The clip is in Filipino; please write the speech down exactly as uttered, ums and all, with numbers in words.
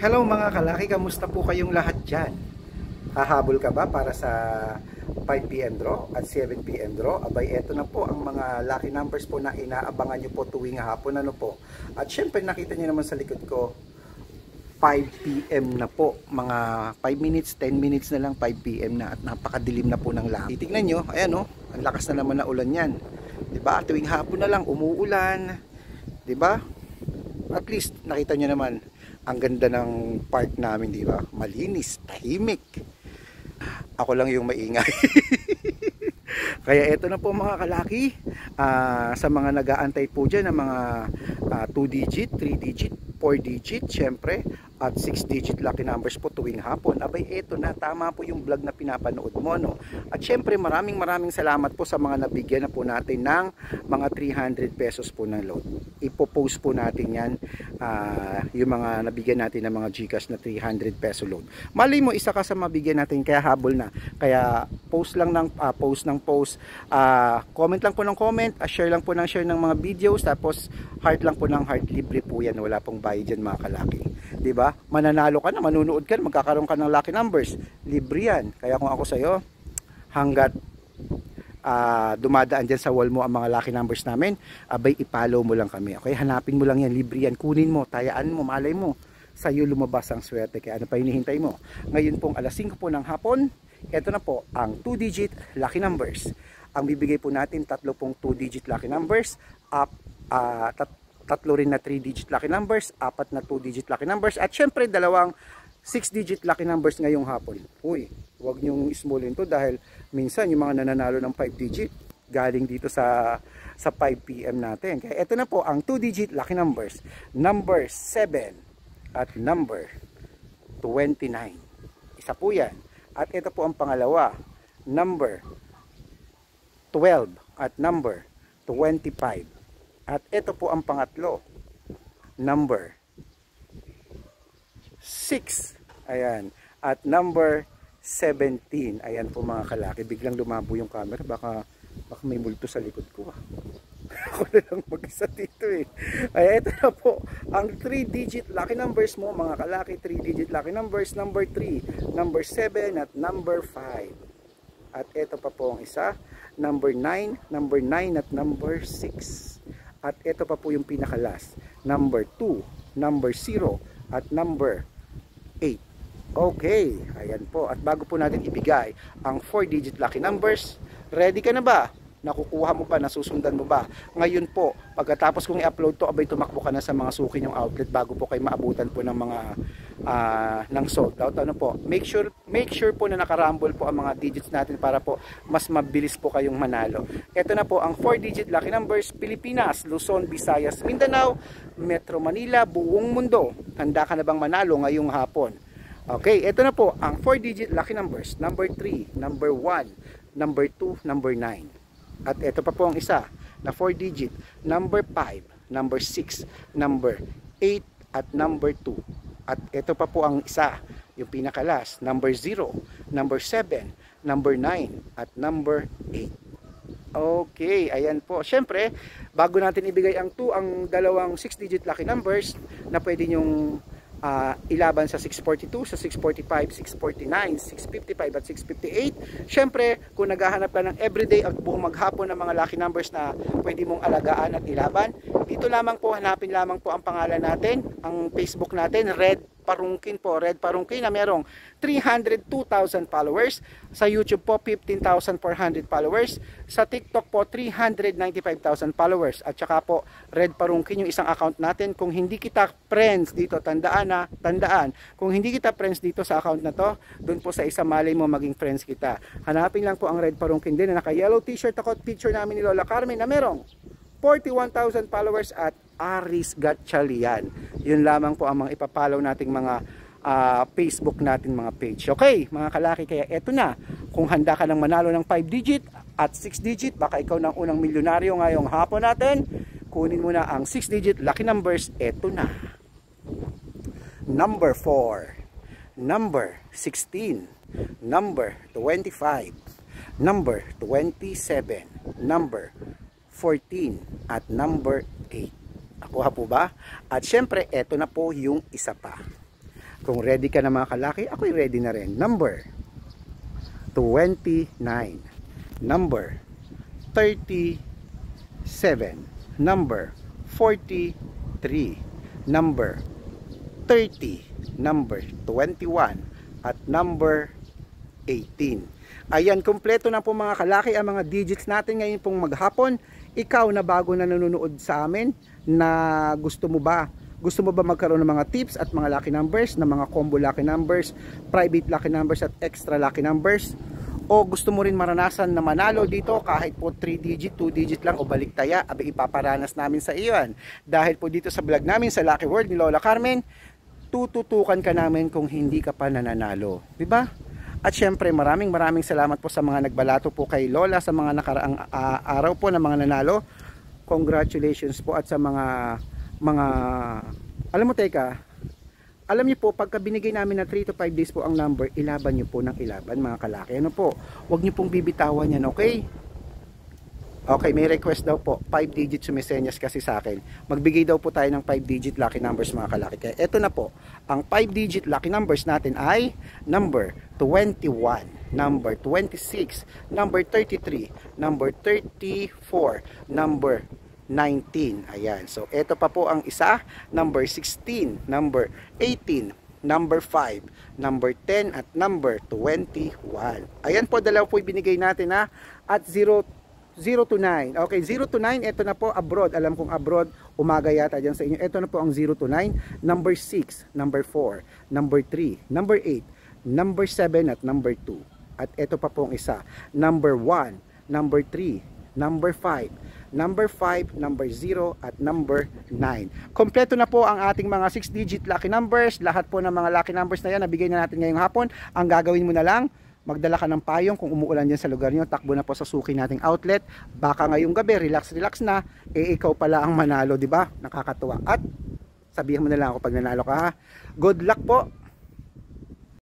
Hello mga kalaki, kamusta po kayong lahat dyan? Hahabol ka ba para sa five p m draw at seven p m draw? Abay, eto na po ang mga lucky numbers po na inaabangan nyo po tuwing hapon. Ano po? At syempre nakita nyo naman sa likod ko, five p m na po. Mga five minutes, ten minutes na lang, five p m na. At napakadilim na po ng langit. Titignan nyo, ayan o, ang lakas na naman na ulan yan. Diba? Tuwing hapon na lang, umuulan. Diba? At least, nakita nyo naman, ang ganda ng park namin, di ba? Malinis, tahimik. Ako lang yung maingay. Kaya ito na po mga kalaki, uh, sa mga nag-aantay po dyan ng mga uh, two digit, three digit, four digit, syempre, at six digit lucky numbers po tuwing hapon. Abay, ito na, tama po yung vlog na pinapanood mo, no? At syempre, maraming maraming salamat po sa mga nabigyan na po natin ng mga three hundred pesos po ng load. Ipo-post po natin yan, uh, yung mga nabigyan natin ng mga Gcash na three hundred peso load. Mali mo, isa ka sa mabigyan natin, kaya habol na. Kaya post lang ng uh, post ng post, uh, comment lang po ng comment, uh, share lang po ng share ng mga videos, tapos heart lang po ng heart. Libre po yan, wala pong bayad dyan mga kalaki. Diba? Mananalo ka na, manunood ka na, magkakaroon ka ng lucky numbers. Libre yan. Kaya kung ako sa'yo, hanggat uh, dumadaan dyan sa wall mo ang mga lucky numbers namin, abay, ipollow mo lang kami. Okay? Hanapin mo lang yan, libre yan. Kunin mo, tayaan mo, malay mo. Sa'yo lumabas ang swerte. Kaya ano pa hinihintay mo? Ngayon pong alas singko po ng hapon, ito na po ang two digit lucky numbers. Ang bibigay po natin, tatlo pong two digit lucky numbers, up, uh, tat tatlo rin na three digit lucky numbers, apat na two digit lucky numbers, at syempre dalawang six digit lucky numbers ngayong hapon. Uy, huwag nyong smallin to dahil minsan yung mga nananalo ng five digit galing dito sa sa five p m natin. Kaya ito na po ang two digit lucky numbers, number seven at number twenty-nine. Isa po yan. At ito po ang pangalawa, number twelve at number twenty-five. At ito po ang pangatlo, number six. Ayan. At number seventeen. Ayan po mga kalaki. Biglang lumabo yung camera. Baka, baka may multo sa likod ko. Ah. Ako na lang mag-isa dito eh. Ay, ito na po. Ang three digit lucky numbers mo mga kalaki. three digit lucky numbers. Number three, number seven at number five. At ito pa po ang isa. Number nine, number nine at number six. At ito pa po yung pinaka-last, number two, number zero, at number eight. Okay, ayan po. At bago po natin ibigay ang four digit lucky numbers, ready ka na ba? Nakukuha mo ba? Nasusundan mo ba? Ngayon po, pagkatapos kong i-upload to, abay tumakbo ka na sa mga suki nyong outlet bago po kayo maabutan po ng mga uh, ng sold out. Ano po? Make sure, make sure po na nakarambol po ang mga digits natin para po mas mabilis po kayong manalo. Ito na po ang four digit lucky numbers, Pilipinas, Luzon, Visayas, Mindanao, Metro Manila, buong mundo. Handa ka na bang manalo ngayong hapon? Okay, ito na po ang four digit lucky numbers, number three, number one, number two, number nine. At ito pa po ang isa na four digit, number five, number six, number eight, at number two. At ito pa po ang isa, yung pinakalas, number zero, number seven, number nine, at number eight. Okay, ayan po. Siyempre, bago natin ibigay ang two, ang dalawang six digit lucky numbers na pwede nyong Uh, ilaban sa six forty-two, sa six forty-five, six forty-nine, six fifty-five at six fifty-eight. Syempre, kung naghahanap ka ng everyday at buong maghapon ng mga lucky numbers na pwede mong alagaan at ilaban, dito lamang po, hanapin lamang po ang pangalan natin, ang Facebook natin, Red Parungkin po, Red Parungkin, na merong three hundred two thousand followers. Sa YouTube po, fifteen thousand four hundred followers. Sa TikTok po, three hundred ninety-five thousand followers. At saka po, Red Parungkin yung isang account natin. Kung hindi kita friends dito, tandaan na, tandaan, kung hindi kita friends dito sa account na to, dun po sa isa malay mo maging friends kita. Hanapin lang po ang Red Parungkin din na naka-yellow t-shirt ako at picture namin ni Lola Carmen na merong forty-one thousand followers at Aris Gatchalian. Yun lamang po ang mga ipapalaw nating mga uh, Facebook natin mga page. Okay, mga kalaki, kaya eto na. Kung handa ka ng manalo ng five digit at six digit, baka ikaw ng unang milyonaryo ngayong hapon natin, kunin mo na ang six digit lucky numbers. Eto na. Number four, number sixteen, number twenty-five, number twenty-seven, number fourteen, at number eight. Nakuha po ba? At syempre, eto na po yung isa pa. Kung ready ka na mga kalaki, ako'y ready na rin. Number twenty-nine, number thirty-seven, number forty-three, number thirty, number twenty-one, at number eighteen. Ayan, kumpleto na po mga kalaki ang mga digits natin ngayon pong maghapon. Ikaw na bago na nanonood sa amin, na gusto mo ba gusto mo ba magkaroon ng mga tips at mga lucky numbers, na mga combo lucky numbers, private lucky numbers at extra lucky numbers? O gusto mo rin maranasan na manalo dito kahit po three digit, two digit lang o baliktaya? Abe, ipaparanas namin sa iyo yan. Dahil po dito sa vlog namin sa Lucky World ni Lola Carmen, tututukan ka namin kung hindi ka pa nananalo, di ba? At syempre maraming maraming salamat po sa mga nagbalato po kay Lola sa mga nakaraang uh, araw po na mga nanalo. Congratulations po. At sa mga mga alam mo, teka, alam niyo po, pagka binigay namin na three to five days po ang number, ilaban niyo po ng ilaban mga kalaki. Ano po, huwag niyo pong bibitawan yan, okay? Okay, may request daw po, five digit sumisenyas kasi sa akin. Magbigay daw po tayo ng five digit lucky numbers mga kalaki. Kaya eto na po, ang five digit lucky numbers natin ay number twenty-one, number twenty-six, number thirty-three, number thirty-four, number nineteen. Ayan, so eto pa po ang isa, number sixteen, number eighteen, number five, number ten, at number twenty-one. Ayan po, dalawa po ibinigay natin ha, at zero to nine. Okay, zero to nine, ito na po abroad. Alam kong abroad, umaga yata dyan sa inyo. Ito na po ang zero to nine, number six, number four, number three, number eight, number seven, at number two. At ito pa po ang isa, number one, number three, number five, number five, number zero, at number nine. Kompleto na po ang ating mga six digit lucky numbers. Lahat po ng mga lucky numbers na yan, nabigay na natin ngayong hapon. Ang gagawin mo na lang, magdala ka ng payong kung umuulan dyan sa lugar nyo. Takbo na po sa suki nating outlet. Baka ngayong gabi, relax relax na, eh ikaw pala ang manalo, di ba? Nakakatuwa. At sabihin mo na lang ako pag nanalo ka ha. Good luck po.